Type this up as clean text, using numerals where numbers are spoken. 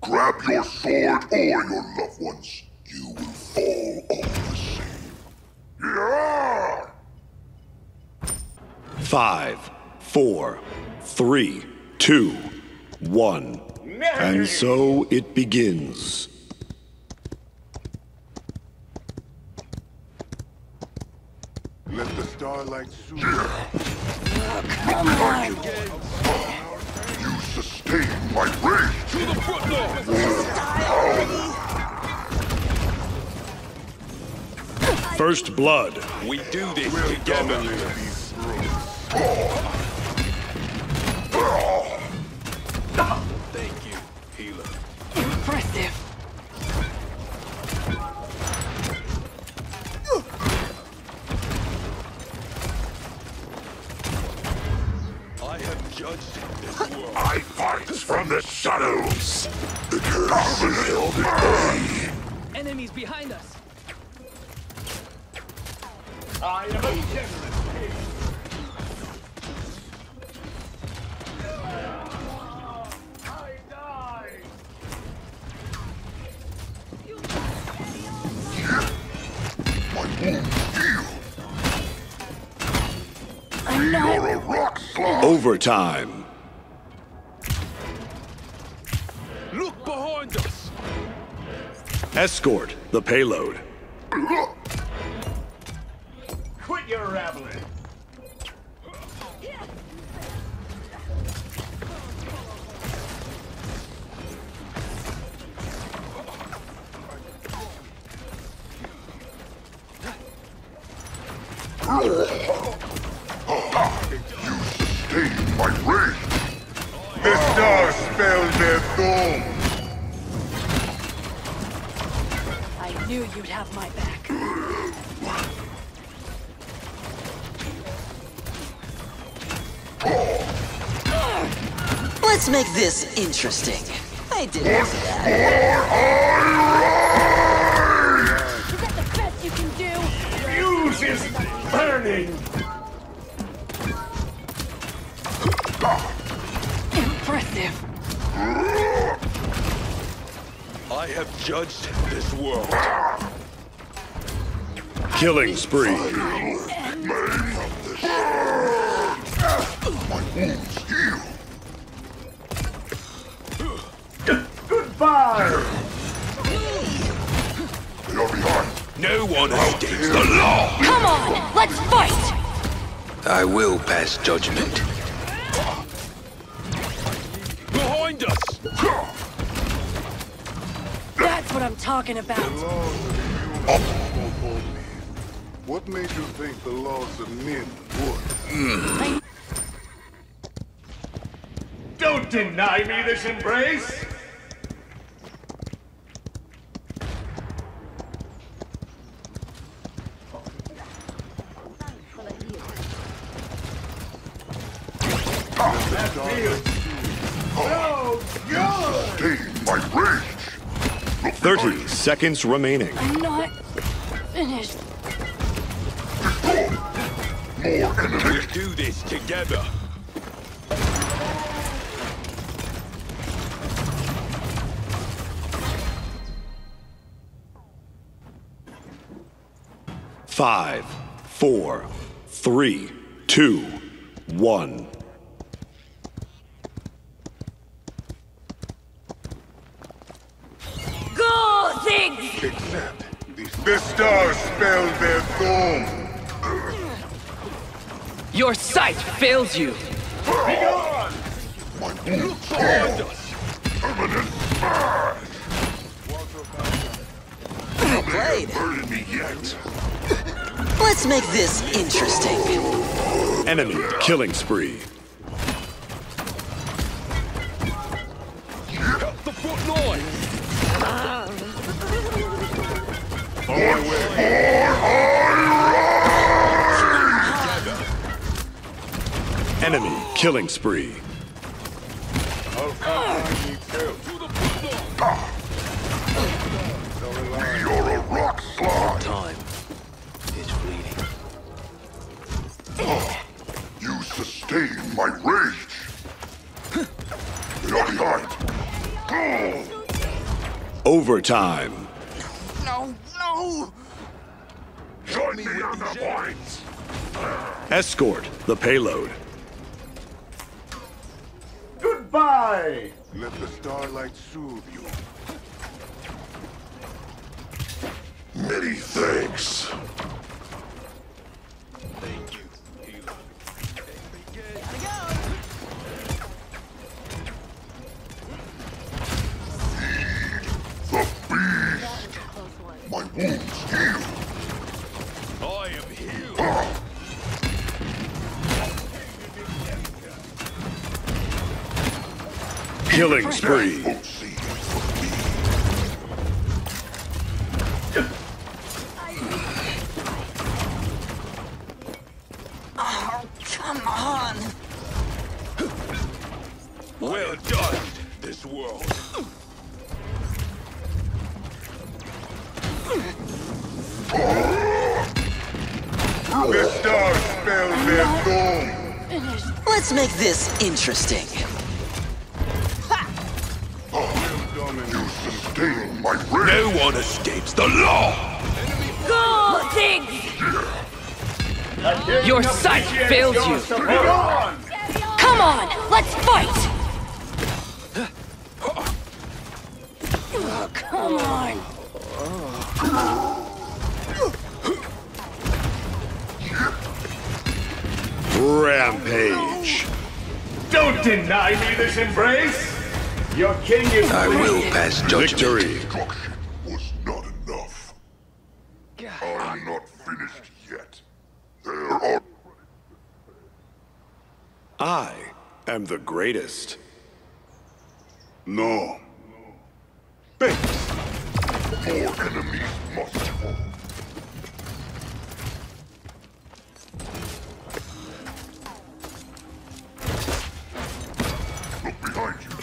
Grab your sword or your loved ones. You will fall all the same. Yeah! 5, 4, 3, 2, 1. And so it begins. Let the starlight soothe. Come on! You sustain my rage. To the front door! First blood. We do this together. Thank you, healer. Impressive. I have judged this world. I fight from the shadows. The curse is held at bay. Enemies behind us. I am a generous king. I die. My wounds heal. I'm not. You're a rock slide. Overtime. Look behind us. Escort the payload. Quit your rattling. You sustain my rage. The stars spell their doom. I knew you'd have my back. Let's make this interesting. I did Is that the best you can do? Fuse is burning. Impressive. I have judged this world. Killing spree. My wounds heal. Goodbye. They are behind. No one escapes the law. Come on, let's fight! I will pass judgment. Behind us. That's what I'm talking about. What made you think the laws of men would? Don't deny me this embrace. Sustain my rage. 30 seconds remaining. I'm not finished. More enemies. We do this together. Five, 4, 3, 2, 1. Go, Ziggs! Accept. The stars spell their doom. Your sight fails you. My wounds Behind heal. us. Permanent smash. Well played. Burn me yet. Let's make this interesting. Enemy killing spree. Cut the front line. Enemy killing spree. I'll come find me too. To the front line. You're a rock slide. Time is fleeting. You sustain my rage. They are behind. Overtime. No, no! Join me on the point! Escort the payload. Goodbye! Let the starlight soothe you. Many thanks. Thank you, Hilo. The beast! My wounds heal. I am healed. Killing spree. Proceed Oh, come on! Well done, this world. The stars spell their doom. Finished. Let's make this interesting. You sustain my rage. No one escapes the law. Go, Ziggs! Your sight fails you. Come on, let's fight! Oh, come on. Rampage. Don't deny me this embrace! Your king is I will pass judgment. Victory. Destruction was not enough. I'm not finished yet. There are... I am the greatest. No. Thanks. More enemies must fall. Look behind you.